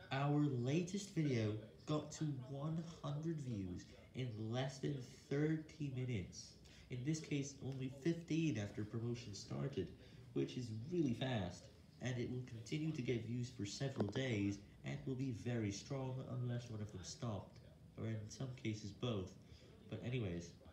Our latest video got to 100 views in less than 30 minutes. In this case, only 15 after promotion started, which is really fast, and it will continue to get views for several days and will be very strong unless one of them stopped, or in some cases both. But anyways,